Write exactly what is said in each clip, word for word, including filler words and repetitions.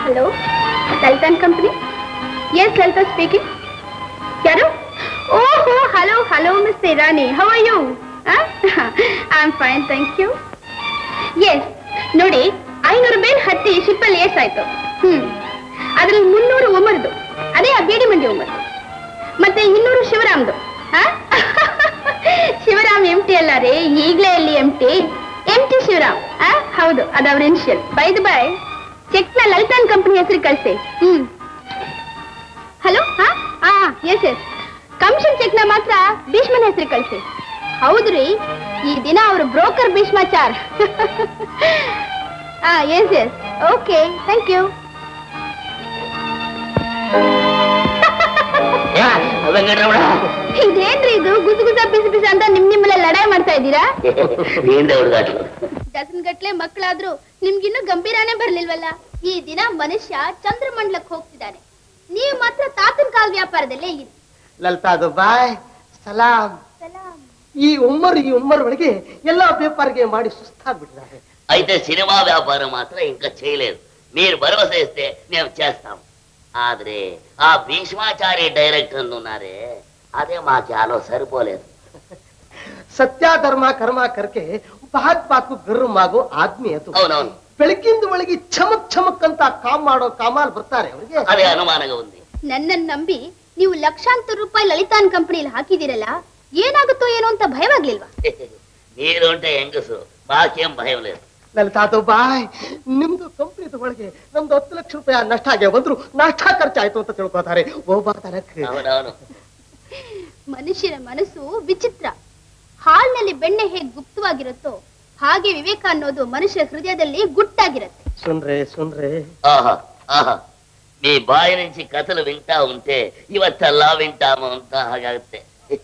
Hello, Lalita company? Yes, Lalita speaking. यारो? ओहो, hello hello miss Irani. How are you? I'm fine, thank you. Yes, ನೋಡಿ ಐನೂರು bale ಹತ್ತಿ ಶಿಪ್ಪಲ್ಲಿ ಎಷ್ಟಾಯ್ತು? ಹ್ಮ್ ಅದ್ರಲ್ಲಿ ಮುನ್ನೂರು ಒಮ್ಮರ್ದು, ಅದೇ ಆ ಬೇಡಿ ಮಂಡಿ ಒಮ್ಮರ್ದು, ಮತ್ತೆ ಇನ್ನೂರು ಶಿವರಾಮ್ದು. ಶಿವರಾಮ್ ಎಂಟಿ ಅಲ್ಲ ರೀ, ಈಗ್ಲೇ ಎಲ್ಲಿ ಎಂಟಿ? ಎಂಟಿ ಶಿವರಾಮ್. ಹೌದು, ಅದು ಅವ್ರ initial. By the by, check ನ ಲಲಿತಾನ್ ಕಂಪನಿ ಹೆಸರು ಕಳಿಸಿ. ಹ್ಮ್ ಹಲೋ. ಹಾ ಹಾ ಎಸ್ ಎಸ್ ಕಮಿಷನ್ ಚೆಕ್ ನ ಮಾತ್ರ ಭೀಷ್ಮನ ಹೆಸರು ಕಳಿಸಿ. ಹೌದ್ರಿ, ಈ ದಿನ ಅವರು ಬ್ರೋಕರ್ ಭೀಷ್ಮಾಚಾರ್. ಹಾ yes yes okay, thank you. ಇದೇನ್ರಿ ಇದು ಗುಸು ಗುಸ ಬಿಸಿ ಬಿಸಿ ಅಂತ ನಿಮ್ ನಿಮ್ಮಲ್ಲ ಲಡಾಯಿ ಮಾಡ್ತಾ ಇದ್ದೀರಾ? ಡಜನ್ ಗಟ್ಲೆ ಮಕ್ಕಳಾದ್ರೂ ನಿಮ್ಗಿನ್ನೂ ಗಂಭೀರಾನೇ ಬರ್ಲಿಲ್ವಲ್ಲ. ಈ ದಿನ ಮನುಷ್ಯ ಚಂದ್ರಮಂಡಲಕ್ಕೆ ಹೋಗ್ತಿದ್ದಾನೆ, ನೀವು ಮಾತ್ರ ತಾತನ ಕಾಲ್ ವ್ಯಾಪಾರದಲ್ಲೇ ಇರಿ. ಲಲಿತಾ ದುಬಾಯ್ ಸಲಾಂ. ಈ ಉಮ್ಮರ್ ಈ ಉಮ್ಮರ್ ಒಳಗೆ ಎಲ್ಲಾ ವ್ಯಾಪಾರಿಗೆ ಮಾಡಿ సుస్తాగ్ಬಿಟ್ಟಿದ್ದಾರೆ. అయితే సినిమా వ్యాపారం మాత్రం ఇంకా చేయలేదు. మీరు భరోసా ఇస్తే మేము చేస్తాం. ఆದ್ರೆ ఆ భీష్మాచారి డైరెక్టర్ ఉన్నారే, అదే మా చాలో సరిపోలేదు. ಸತ್ಯ ಧರ್ಮ ಕರ್ಮ ಕರ್ಕೆ ಬಾತ್ ಬಾತ್ ಗರ್ಮ್ ಆಗೋ ಆದ್ಮಿ ಅದು. అవునవును, ಬೆಳಗಿಂದ ಒಳಗೆ ಚಮಕ್ ಚಮಕ್ ಅಂತ ಕಾಮ್ ಮಾಡೋ ಕಾಮಾಲ್ ಬರ್ತಾರೆ ಅವರಿಗೆ. ಅದೇ ಅನುಮಾನగా ఉంది. ನನ್ನನ್ನು ನಂಬಿ ನೀವು ಲಕ್ಷಾಂತರ ರೂಪಾಯಿ ಲಲಿತಾನ್ ಕಂಪನಿಯಲ್ಲಿ ಹಾಕಿದಿರಲ್ಲ, ಏನಾಗುತ್ತೋ ಏನೋ ಅಂತ ಭಯವಾಗ್ಲಿಲ್ವಾ? మీరు అంటే ಹೆಂಗಸು, ಬಾಕೇಂ ಭయం లేదు. ಲಲಿತಾ ದುಬಾಯ್, ನಿಮ್ದು ಕಂಪನಿ ಒಳಗೆ ನಮ್ದು ಹತ್ತು ಲಕ್ಷ ರೂಪಾಯಿ ನಷ್ಟ ಆಗಿ ಬಂದ್ರು ನಷ್ಟ ಖರ್ಚಾಯ್ತು ಅಂತ ತಿಳ್ಕೊತಾರೆ. ಮನುಷ್ಯನ ಮನಸ್ಸು ವಿಚಿತ್ರ. ಹಾಲ್ನಲ್ಲಿ ಬೆಣ್ಣೆ ಹೇಗೆ ಗುಪ್ತವಾಗಿರುತ್ತೋ ಹಾಗೆ ವಿವೇಕ ಅನ್ನೋದು ಮನುಷ್ಯ ಹೃದಯದಲ್ಲಿ ಗುಟ್ಟಾಗಿರುತ್ತೆ. ಸುನ್ರೆ ಸುನ್ರೆ ఆహా ఆహా మీ బాయి నుంచి కథలు వింటా ఉంటే ಇವತ್ತೆಲ್ಲ వింటాము ಅಂತ ಹಾಗಾಗುತ್ತೆ.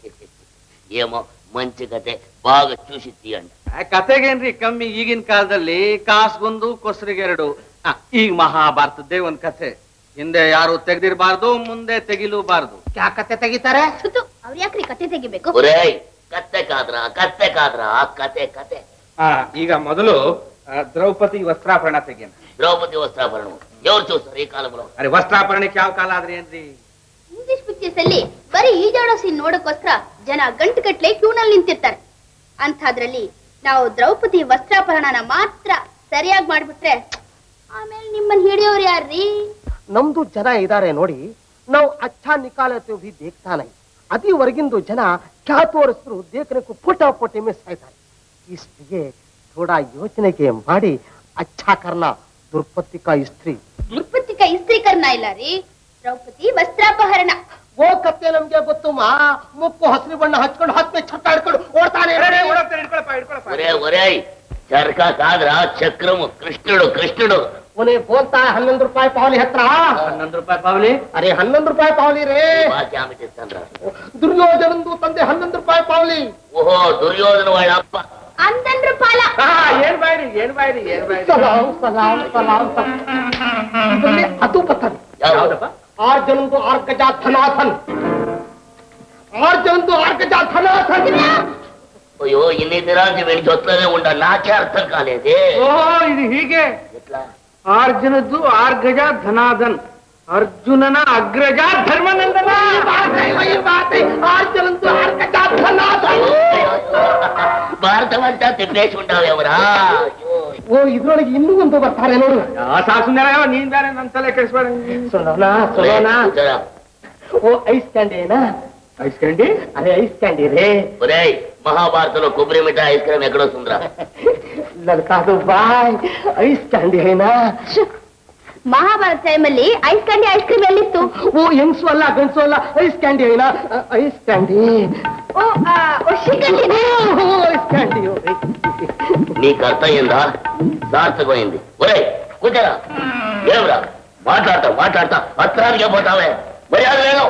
ఏమో మంచి కథೆ బాగా చూసి తీయండి. ಕತೆಗೇನ್ರಿ ಕಮ್ಮಿ, ಈಗಿನ ಕಾಲದಲ್ಲಿ ಕಾಸ್ಗೊಂದು ಕೊಸರಿಗೆರಡು. ಈಗ ಮಹಾಭಾರತದ್ದೇ ಒಂದ್ ಕಥೆ, ಹಿಂದೆ ಯಾರು ತೆಗೆದಿರಬಾರ್ದು, ಮುಂದೆ ತೆಗಿಲೂಬಾರ್ದು. ಯಾ ಕತೆ ತೆಗಿತಾರೆ? ಅವ್ರು ಯಾಕ್ರಿ ಕತೆ ತೆಗಿಬೇಕು? ಕತ್ತೆ ಕಾದ್ರ ಕತ್ತೆ ಕಾದ್ರ ಕತೆ ಕತೆ. ಈಗ ಮೊದಲು ದ್ರೌಪದಿ ವಸ್ತ್ರಾಭರಣ ತೆಗಿಯೋಣ. ದ್ರೌಪದಿ ವಸ್ತ್ರಾಭರಣ ఎవరు చూస్తారు ಈ ಕಾಲಗಳು? ಅರೆ ವಸ್ತ್ರಾಭರಣಕ್ಕೆ ಯಾವ ಕಾಲ ಆದ್ರಿ ಏನ್ರಿ? ಇಂಗ್ಲಿಷ್ ಪಿಕ್ಚರ್ಸ್ ಅಲ್ಲಿ ಬರೀ ಈಜಾಡೋ ಸೀನ್ ನೋಡೋಕೋಸ್ಕರ ಜನ ಗಂಟು ಗಟ್ಲೆ ಕ್ಯೂನಲ್ಲಿ ನಿಂತಿರ್ತಾರೆ. ಅಂಥದ್ರಲ್ಲಿ ನಾವು ದ್ರೌಪದಿ ವಸ್ತ್ರಾಭರಣನ ಮಾತ್ರ ಸರಿಯಾಗಿ ಮಾಡ್ಬಿಟ್ರೆ ಆಮೇಲೆ ನಿಮ್ಮನ್ನ ಹಿಡಿಯೋರು ಯಾರ್ರೀ? ನಮ್ದು ಜನ ಇದಾರೆ ನೋಡಿ, ನಾವು ಅಚ್ಚಾ ನಿಕಾಲತೆ ಭಿ ದೇಖ್ತಾ ನೈ. ಅದಿವರೆಗಿಂದು ಜನ ಕ್ಯಾ ತೋರಿಸಿದ್ರು ದೇಖನೆಗೂ ಫೋಟೋ ಫೋಟೋ ಮಿಸ್ ಆಯ್ತಾರೆ. इसलिए थोड़ा योचने के ಮಾಡಿ अच्छा करना. दुर्पति का स्त्री दुर्पति का स्त्री करना ಇಲ್ಲ ರೀ, ದ್ರೌಪದಿ ವಸ್ತ್ರಾಪಹರಣ. ಓ ಕತ್ತೆ ನಮ್ಗೆ ಗೊತ್ತು ಮಾ. ಮುಕ್ಕು ಹಸಿರು ಬಣ್ಣ ಹಚ್ಕೊಂಡು ಹತ್ತು ಛಟ್ಟ ಹಿಡ್ಕೊಂಡು ಓಡ್ತಾನೆ. ఒరే ఒరే ಚರ್ಕ ಕಾದ್ರ ಚಕ್ರಮು ಕೃಷ್ಣುಡು ಕೃಷ್ಣುಡು उन्हें बोलता है हन्नೊಂದು ರೂಪಾಯಿ ಪಾವಲಿ ಹತ್ರ. ಹನ್ನೊಂದು ರೂಪಾಯಿ ಪಾವಲಿ? ಅರೆ ಹನ್ನೊಂದು ರೂಪಾಯಿ ಪಾವಲಿ ರೇ. ದುರ್ಯೋಧನಂದು ತಂದೆ ಹನ್ನೊಂದು ರೂಪಾಯಿ ಪಾವಲಿ. ಓಹೋ, ದುರ್ಯೋಧನ వాళ్ళ ಅಪ್ಪ ಹನ್ನೊಂದು ರೂಪಾಯಿ. ಏನ್ ಬಾಯ್ರಿ ಏನ್ ಬಾಯ್ರಿ ಏನ್ ಬಾಯ್ರಿ. ಸಲಾಂ ಸಲಾಂ ಸಲಾಂ. ಅದು ಬರ್ತದೆ. ಯಾವ್ದಪ್ಪ? ಆರು ಜನಂದು ಆರು ಗಜ ಧನಾಥನ್. ಆರು ಜನಂದು ಆರು ಗಜ ಧನಾಥನ್. అయ్యో ఇన్ని దినానికి వీడి జొత్తులోనే ఉండ, నాకే అర్థం కాలేదే. ఓహో, ఇది హీగే. ఎట్లా? ಅರ್ಜುನದ್ದು ಆರ್ ಗಜ ಧನಾದನ್, ಅರ್ಜುನನ ಅಗ್ರಜ ಧರ್ಮನಂದನ. ಭಾರತ ಅಂತ ತಿಪ್ಪೇಶ್ ಉಂಟಾವೆವರಾ? ಓ, ಇದ್ರೊಳಗೆ ಇನ್ನೂ ಒಂದು ಬರ್ತಾರೆ ನೋಡು. ಸಾಕು ನೀನ್ ಬೇರೆ ನನ್ ತಲೆ ಕೆಡಿಸ್ಬೇಡ. ಸುನೋನಾ ಸುನೋನಾ. ಓ ಐಸ್ ಕ್ಯಾಂಡಿ ಏನಾ? Ice candy? ಅದೇ ಐಸ್ ಕ್ಯಾಂಡಿ ರೇ. ఒరే, మహాభారతంలో కొబ్బరి మిఠాయి ఐస్ క్రీమ్ ఎక్కడ వస్తుందిరా? ಲಲಿತಾ ದುಬಾಯ್ ಐಸ್ ಕ್ಯಾಂಡಿ ಏನಾ? ಮಹಾಭಾರತ ಟೈಮಲ್ಲಿ ಐಸ್ ಕ್ಯಾಂಡಿ ಐಸ್ ಕ್ರೀಮ್ ಎಲ್ಲಿತ್ತು? ಓ ಹೆಂಗ್ಸು ಅಲ್ಲ ಗಂಡ್ಸು ಅಲ್ಲ, ಐಸ್ ಕ್ಯಾಂಡಿ ಏನಾ? Ice candy. ಓ ಶ್ರೀಕಂಠಿನೇ. Ice candy. నీకు అర్థమైందా? సార్థకమైంది. ఒరే కూర్చోరా. ఏమరా మాట్లాడతా మాట్లాడతా అత్రానికే పోతావే, మర్యాద లేదు.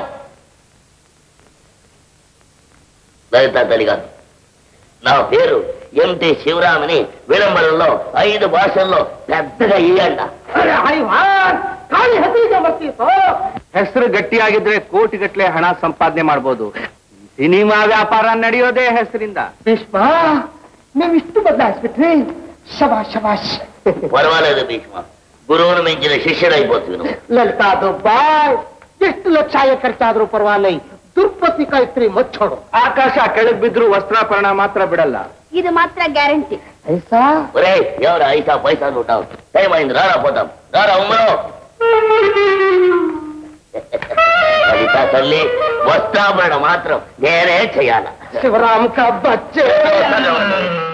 లలితా తల్లి గారు, నా పేరు ఎంటి శివరామని విలంబరంలో ఐదు భాషల్లో పెద్దగా ఇయ్యంట. ಹೆಸರು ಗಟ್ಟಿಯಾಗಿದ್ರೆ ಕೋಟಿ ಗಟ್ಟಲೆ ಹಣ ಸಂಪಾದನೆ ಮಾಡಬಹುದು. ಸಿನಿಮಾ ವ್ಯಾಪಾರ ನಡೆಯೋದೇ ಹೆಸರಿಂದ. ಭೀಷ್ಮ, ನೀವು ಇಷ್ಟು ಬದಲಾಯಿಸ್ಬಿಟ್ರಿ. ಶಬಾಷ್ ಶಬಾಷ್. పర్వాలేదు భీష్మ, గురువును మించిన శిష్యుడైపోతుంది నువ్వు. లలితా దుబ్బాయ్ ಎಷ್ಟು ಲಕ್ಷ ಖರ್ಚಾದ್ರೂ ಪರವಾಗಿಲ್ಲ ದುರ್ಪತಿ ಕೈತ್ರಿ ಮಚ್ಚೋಡು ಆಕಾಶ ಕೆಳಗ್ ಬಿದ್ರು ವಸ್ತ್ರಾಪರಣ ಮಾತ್ರ ಬಿಡಲ್ಲ. ఇది మాత్రం గ్యారంటీ. ಐಸಾ ఒరే ఎవరు ఐసా పైసా ఉంటావు టైం అయింది రారా పోతాం రారా ఉమ్మలో. కవిత తల్లి వస్త్రాభరణ మాత్రం నేనే చెయ్యాల. శివరామ్ కా బచ్చే